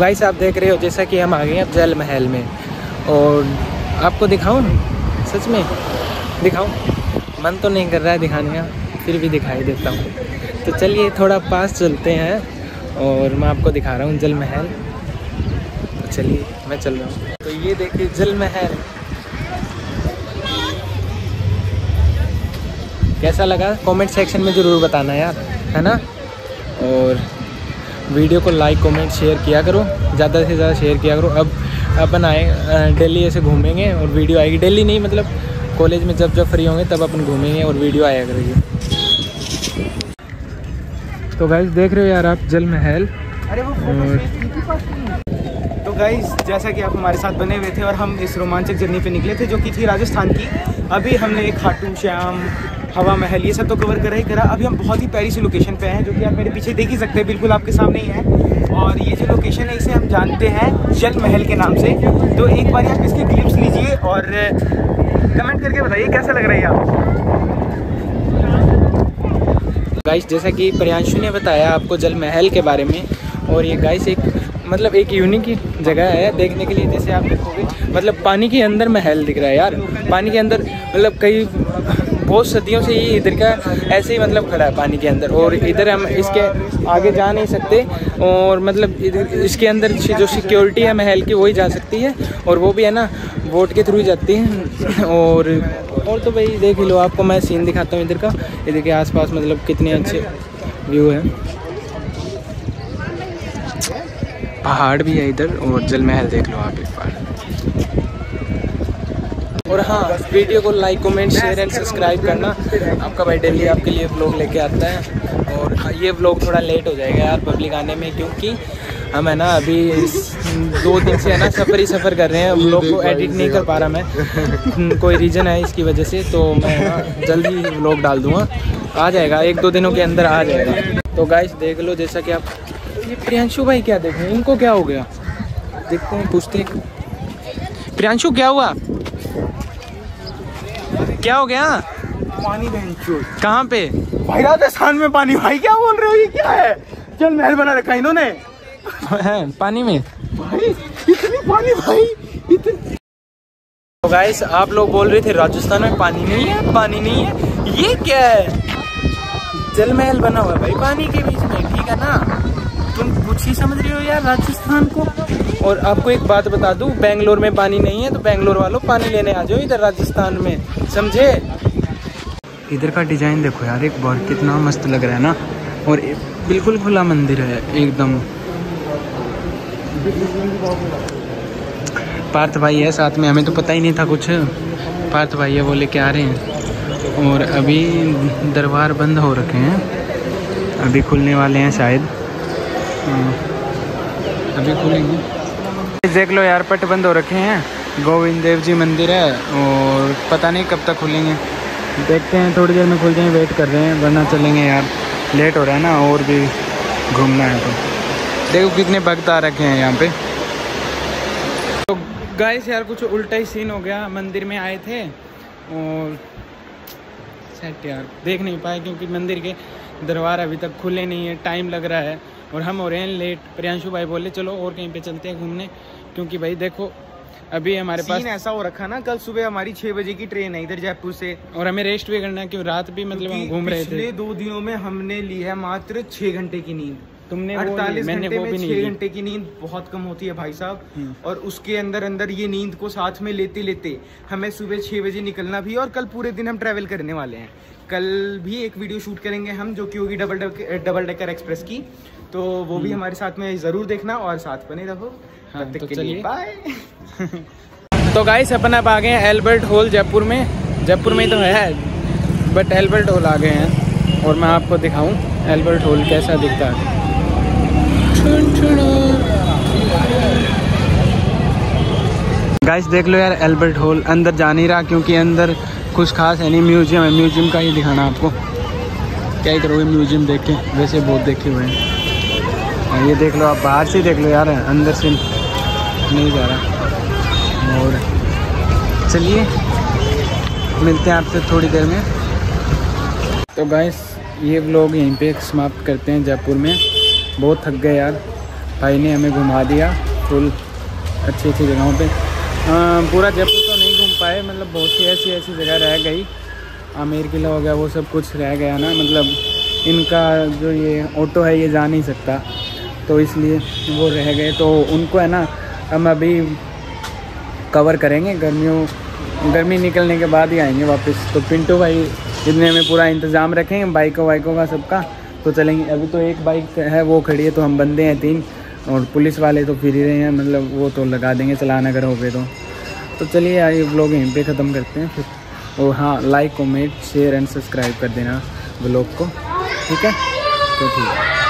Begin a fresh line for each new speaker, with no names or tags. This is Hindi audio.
गाइस आप देख रहे हो जैसा कि हम आ गए हैं अब जल महल में, और आपको दिखाऊं, सच में दिखाऊं, मन तो नहीं कर रहा है दिखाने का, फिर भी दिखाई देता हूँ। तो चलिए थोड़ा पास चलते हैं और मैं आपको दिखा रहा हूँ जल महल। तो चलिए मैं चल रहा हूँ। तो ये देखिए जल महल, कैसा लगा कमेंट सेक्शन में ज़रूर बताना यार, है ना। और वीडियो को लाइक कमेंट शेयर किया करो, ज़्यादा से ज़्यादा शेयर किया करो। अब अपन आए दिल्ली ऐसे घूमेंगे और वीडियो आएगी, दिल्ली नहीं मतलब कॉलेज में जब फ्री होंगे तब अपन घूमेंगे और वीडियो आया करेगी। तो गाइस देख रहे हो यार आप जल महल।
तो गाइस जैसा कि आप हमारे साथ बने हुए थे और हम इस रोमांचक जर्नी पे निकले थे जो कि थी राजस्थान की। अभी हमने खाटू श्याम, हवा महल, ये सब तो कवर करा। अभी हम बहुत ही प्यारी सी लोकेशन पे हैं जो कि आप मेरे पीछे देख ही सकते हैं, बिल्कुल आपके सामने ही है। और ये जो लोकेशन है इसे हम जानते हैं जल महल के नाम से। तो एक बार आप इसकी क्लिप्स लीजिए और कमेंट करके बताइए कैसा लग रहा है आपको।
गाइस जैसा कि प्रियांशु ने बताया आपको जल महल के बारे में, और ये गाइस एक मतलब एक यूनिक जगह है देखने के लिए। जैसे आप देखोगे मतलब पानी के अंदर महल दिख रहा है यार, पानी के अंदर मतलब कई बहुत सदियों से ये इधर का ऐसे ही मतलब खड़ा है पानी के अंदर, और इधर हम इसके आगे जा नहीं सकते। और मतलब इसके अंदर जो सिक्योरिटी है महल की वही जा सकती है, और वो भी है ना वोट के थ्रू जाती है। और तो भाई देख लो, आपको मैं सीन दिखाता हूँ इधर का। इधर के आसपास मतलब कितने अच्छे व्यू है, पहाड़ भी है इधर, और जल महल देख लो आप एक बार। और हाँ, वीडियो को like comment share and subscribe करना। आपका भाई डेली आपके लिए व्लॉग लेके आता है, और ये व्लॉग थोड़ा लेट हो जाएगा यार पब्लिक आने में, क्योंकि हम है ना अभी 2 दिन से है ना सफ़र कर रहे हैं। व्लॉग को एडिट नहीं कर पा रहा मैं, कोई रीज़न है इसकी वजह से। तो मैं ना जल्दी व्लॉग डाल दूँगा, आ जाएगा 1-2 दिनों के अंदर आ जाएगा। तो गाइस देख लो जैसा कि आप, ये प्रियांशु भाई क्या देख रहे हैं, इनको क्या हो गया देखते हैं, पूछते हैं। प्रियांशु क्या हुआ, क्या हो गया?
पानी बहनचोद।
कहाँ पे?
भाई राजस्थान में पानी। भाई क्या बोल रहे हो, ये क्या है? जल महल बना रखा है इन्होंने
है पानी में
भाई, इतनी पानी भाई, इतनी।
तो गाइस आप लोग बोल रहे थे राजस्थान में पानी नहीं है, पानी नहीं है, ये क्या है? जल महल बना हुआ है भाई पानी के बीच में, ठीक है ना। तुम कुछ ही समझ रहे हो यार राजस्थान को। और आपको एक बात बता दूं, बेंगलोर में पानी नहीं है तो बेंगलोर वालों पानी लेने आ जाओ इधर राजस्थान में, समझे। इधर का डिजाइन देखो यार एक बार, कितना मस्त लग रहा है ना। और बिल्कुल खुला मंदिर है एकदम। पार्थ भाई है साथ में, हमें तो पता ही नहीं था कुछ। पार्थ भाई है वो लेके आ रहे हैं। और अभी दरबार बंद हो रखे हैं, अभी खुलने वाले हैं शायद, अभी खुलेंगे। देख लो यार पट बंद हो रखे हैं, गोविंद देव जी मंदिर है, और पता नहीं कब तक खुलेंगे। देखते हैं थोड़ी देर में खुल जाएंगे, वेट कर रहे हैं, वरना चलेंगे यार, लेट हो रहा है ना और भी घूमना है। तो देखो कितने भक्त आ रखे हैं यहाँ पे। तो गाइस यार कुछ उल्टा ही सीन हो गया, मंदिर में आए थे और सेट यार देख नहीं पाए, क्योंकि मंदिर के दरबार अभी तक खुले नहीं है, टाइम लग रहा है और हम हो रहे हैं लेट। प्रियांशु भाई बोले चलो और कहीं पे चलते हैं घूमने, क्योंकि भाई देखो अभी हमारे पास
ऐसा हो रखा ना, कल सुबह हमारी 6 बजे की ट्रेन है इधर जयपुर से, और
हमें रेस्ट भी करना है, क्योंकि रात भी मतलब हम घूम रहे थे।
पिछले 2 दिनों में हमने ली है मात्र 6 घंटे की नींद।
तुमने
48 घंटे में 6 घंटे की नींद बहुत कम होती है भाई साहब। और उसके अंदर ये नींद को साथ में लेते लेते हमें सुबह 6 बजे निकलना भी है, और कल पूरे दिन हम ट्रैवल करने वाले हैं। कल भी एक वीडियो शूट करेंगे हम, जो कि होगी डबल डेकर एक्सप्रेस की, तो वो भी हमारे साथ में ज़रूर देखना और साथ बने रहो।
हाँ,
तब तक के लिए बाय।
तो गाइस अपन अब आ गए हैं एल्बर्ट हॉल जयपुर में। जयपुर में ही तो है बट एल्बर्ट हॉल आ गए हैं, और मैं आपको दिखाऊं एल्बर्ट हॉल कैसा दिखता है। गाइस देख लो यार एल्बर्ट हॉल, अंदर जा नहीं रहा क्योंकि अंदर कुछ खास है नहीं, म्यूजियम है। म्यूजियम का ही दिखाना आपको, क्या ही करोगे म्यूजियम देख के, वैसे बहुत देखे हुए हैं। ये देख लो आप, बाहर से देख लो यार, अंदर से नहीं जा रहा। और चलिए मिलते हैं आपसे थोड़ी देर में। तो गाइस ये व्लॉग यहीं पे समाप्त करते हैं जयपुर में। बहुत थक गए यार, भाई ने हमें घुमा दिया फुल अच्छी अच्छी जगहों पे। पूरा जयपुर तो नहीं घूम पाए, मतलब बहुत सी ऐसी ऐसी जगह रह गई। आमेर किला हो गया, वो सब कुछ रह गया ना, मतलब इनका जो ये ऑटो है ये जा नहीं सकता, तो इसलिए वो रह गए। तो उनको है ना हम अभी कवर करेंगे, गर्मी निकलने के बाद ही आएंगे वापस। तो पिंटू भाई जितने में पूरा इंतज़ाम रखेंगे बाइकों वाइकों का सबका, तो चलेंगे। अभी तो एक बाइक है वो खड़ी है, तो हम बंदे हैं 3 और पुलिस वाले तो फिर ही रहे हैं, मतलब वो तो लगा देंगे चलान अगर हो गए तो चलिए यार ये व्लॉग यहीं पे ख़त्म करते हैं फिर। और हाँ, like comment share and subscribe कर देना व्लॉग को, ठीक है? तो ठीक है।